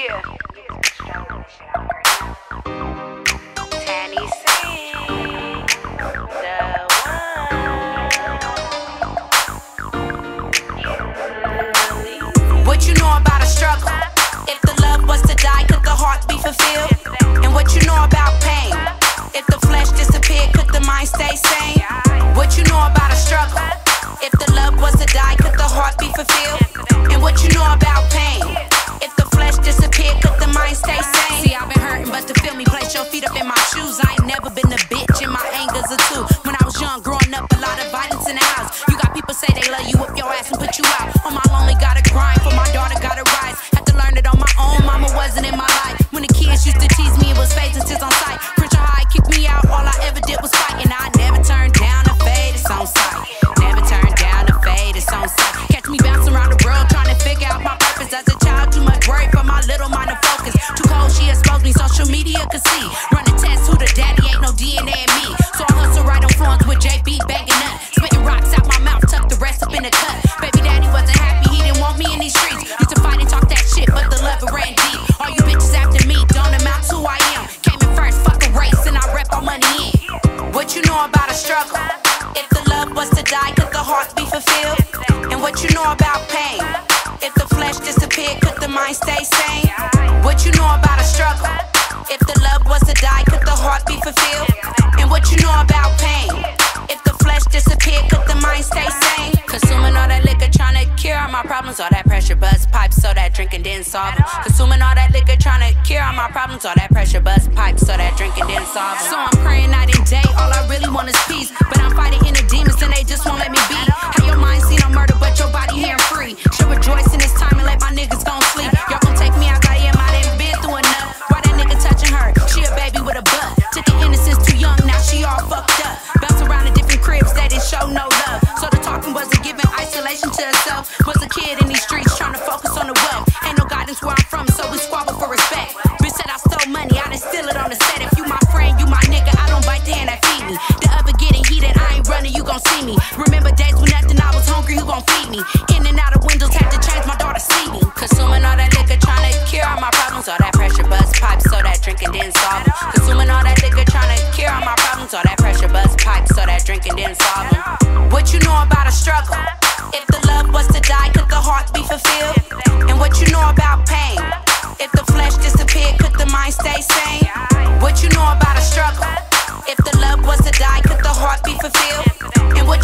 Yeah. Tanny Singh, the one. What you know about a struggle? If the love was to die, could the heart be fulfilled? And what you know about pain? If the flesh disappeared, could the mind stay sane? What you know about a struggle? If the love was to die, could the heart be fulfilled? And what you know about pain? If the flesh disappeared, could the mind stay sane? See, I've been hurting, but to feel me, place your feet up in my shoes. I ain't never been a bitch, and my anger's a two. When I was young, growing up, a lot of violence in the house. You got people say they love you, whip your ass and put you out. On my lonely, gotta grind, for my daughter gotta rise. Had to learn it on my own, mama wasn't in my life. When the kids used to tease me, it was phase and tears on sight. Prince High kicked me out, all I ever did was fight. And I never turned down a fade, it's on sight. Never turned down a fade, it's on sight. Catch me bouncing around the world, trying to figure out my purpose. As a child, too much worry for my little mind to focus. Too cold, she exposed me, social media could see. Running tests, who the daddy, ain't no DNA in me. So I hustle right on phones with JB banging up. Spitting rocks out my mouth, tuck the rest up in the cut. Baby daddy wasn't happy, he didn't want me in these streets. Used to fight and talk that shit, but the love it ran deep. All you bitches after me don't amount to who I am. Came in first, fuck a race, and I rep all money in. What you know about a struggle? If the love was to die, could the heart be fulfilled? And what you know about pain? If the flesh disappeared, could the mind stay sane? What you know about a struggle? If the love was to die, could the heart be fulfilled? And what you know about pain? If the flesh disappeared, could the mind stay sane? Consuming all that liquor, trying to cure all my problems. All that pressure buzz pipes, so that drinking didn't solve them. Consuming all that liquor, trying to cure all my problems. All that pressure buzz pipes, so that drinking didn't solve them. So I'm praying night and day, all I really want is peace. But I'm fighting inner demons and they just won't let me be. How your mind seen on murder, but your body here free. Should rejoice in this time and let my niggas gon' sleep. Y'all gon' take me as I am, I done been through enough. Why that nigga touching her? She a baby with a butt. Took her innocence too young, now she all fucked up. Bounce around in different cribs, they didn't show no love. So the talking wasn't giving isolation to herself. Was a kid in these streets trying to focus on the wealth. Ain't no guidance where I'm from, so we squabble for respect. Bitch said I stole money, I didn't steal it on the set. If you my friend, you my nigga, I don't bite the hand that feed me. The other getting heated, I ain't running, you gon' see me. Remember days when nothing, I was hungry, who gon' feed me? In and out of windows, had to change my daughter's seating. Consuming all that liquor, trying to cure all my problems. All that pressure buzz pipes, so that drinking didn't solve them. Consuming all that liquor, trying to cure all my problems. All that pressure buzz pipes, so that drinking didn't solve them. What you know about a struggle? If the love was to die, could the heart be fulfilled? And what you know about pain? If the flesh disappeared, could the mind stay sane? What you know about a struggle? If the love was to die, could the heart be fulfilled? And what